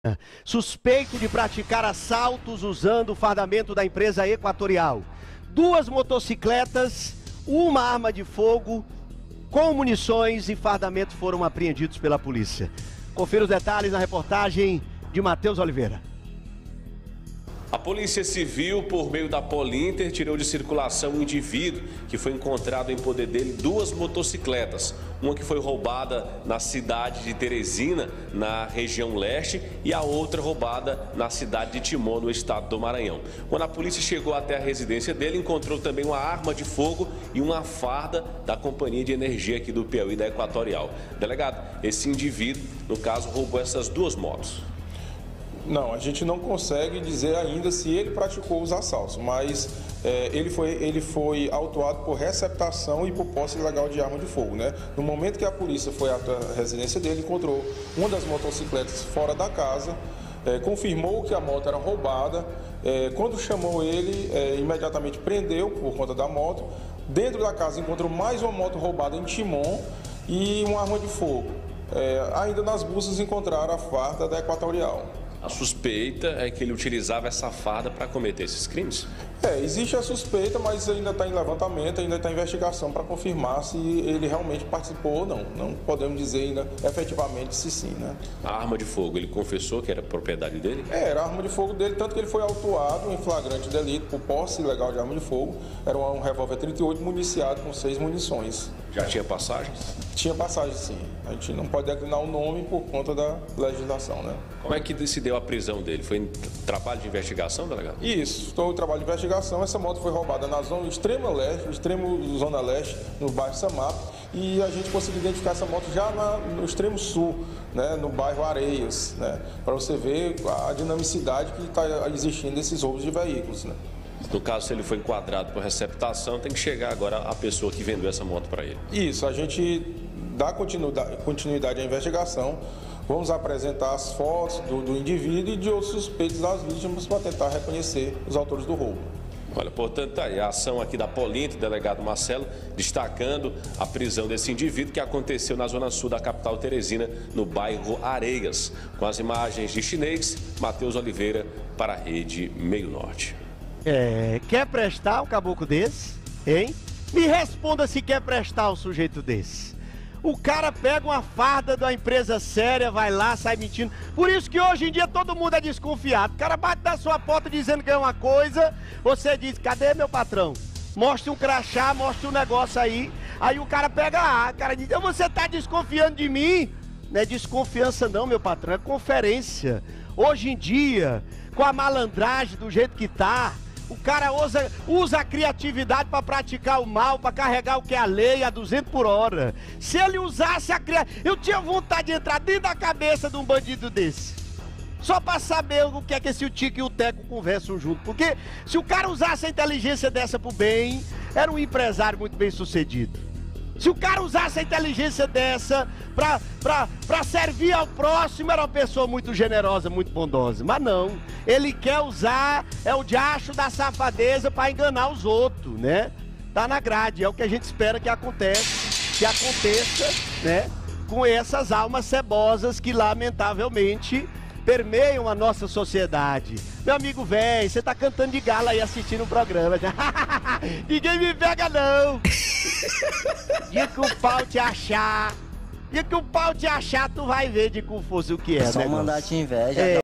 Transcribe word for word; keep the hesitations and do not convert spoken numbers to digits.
Suspeito de praticar assaltos usando o fardamento da empresa Equatorial. Duas motocicletas, uma arma de fogo, com munições e fardamento foram apreendidos pela polícia. Confira os detalhes na reportagem de Matheus Oliveira. A Polícia Civil, por meio da Polinter, tirou de circulação um indivíduo que foi encontrado em poder dele duas motocicletas. Uma que foi roubada na cidade de Teresina, na região leste, e a outra roubada na cidade de Timon, no estado do Maranhão. Quando a polícia chegou até a residência dele, encontrou também uma arma de fogo e uma farda da Companhia de Energia aqui do Piauí, da Equatorial. Delegado, esse indivíduo, no caso, roubou essas duas motos. Não, a gente não consegue dizer ainda se ele praticou os assaltos, mas é, ele, foi, ele foi autuado por receptação e por posse ilegal de arma de fogo, né? No momento que a polícia foi à residência dele, encontrou uma das motocicletas fora da casa, é, confirmou que a moto era roubada, é, quando chamou ele, é, imediatamente prendeu por conta da moto. Dentro da casa encontrou mais uma moto roubada em Timon e uma arma de fogo. É, ainda nas buscas encontraram a farda da Equatorial. A suspeita é que ele utilizava essa farda para cometer esses crimes? É, existe a suspeita, mas ainda está em levantamento, ainda está em investigação para confirmar se ele realmente participou ou não. Não podemos dizer ainda efetivamente se sim, né? A arma de fogo, ele confessou que era propriedade dele? É, era a arma de fogo dele, tanto que ele foi autuado em flagrante delito por posse ilegal de arma de fogo. Era um revólver trinta e oito municiado com seis munições. Já tinha passagens? Tinha passagem, sim. A gente não pode declinar o nome por conta da legislação, né? Como é que decidiu a prisão dele? Foi em trabalho de investigação, delegado? Isso, estou em trabalho de investigação. Essa moto foi roubada na zona extrema leste, extremo zona leste, no bairro Samap, e a gente conseguiu identificar essa moto já na, no extremo sul, né, no bairro Areias, né, para você ver a dinamicidade que está existindo nesses roubos de veículos, né. No caso, se ele foi enquadrado por receptação, tem que chegar agora a pessoa que vendeu essa moto para ele. Isso, a gente dá continuidade, continuidade à investigação. Vamos apresentar as fotos do, do indivíduo e de outros suspeitos das vítimas para tentar reconhecer os autores do roubo. Olha, portanto, tá aí a ação aqui da Polinter, delegado Marcelo, destacando a prisão desse indivíduo que aconteceu na zona sul da capital Teresina, no bairro Areias. Com as imagens de Chinês, Matheus Oliveira para a Rede Meio Norte. É, quer prestar um caboclo desse? Hein? Me responda se quer prestar um sujeito desse. O cara pega uma farda da empresa séria, vai lá, sai mentindo. Por isso que hoje em dia todo mundo é desconfiado. O cara bate na sua porta dizendo que é uma coisa, você diz, cadê meu patrão? Mostra um crachá, mostra um negócio aí. Aí o cara pega a, o cara diz, você tá desconfiando de mim? Não é desconfiança não, meu patrão, é conferência. Hoje em dia, com a malandragem do jeito que tá, o cara usa, usa a criatividade para praticar o mal, para carregar o que é a lei a duzentos por hora. Se ele usasse a criatividade... Eu tinha vontade de entrar dentro da cabeça de um bandido desse. Só para saber o que é que esse o Tico e o Teco conversam junto. Porque se o cara usasse a inteligência dessa pro bem, era um empresário muito bem sucedido. Se o cara usasse a inteligência dessa pra, pra, pra servir ao próximo, era uma pessoa muito generosa, muito bondosa. Mas não, ele quer usar, é o diacho da safadeza para enganar os outros, né? Tá na grade, é o que a gente espera que aconteça, que aconteça, né? Com essas almas cebosas que, lamentavelmente, permeiam a nossa sociedade. Meu amigo velho, você tá cantando de gala aí assistindo o programa. Ninguém me pega não. Dia que o pau te achar, dia que o pau te achar, tu vai ver de como fosse o que é. Só negócio. mandar te inveja. É.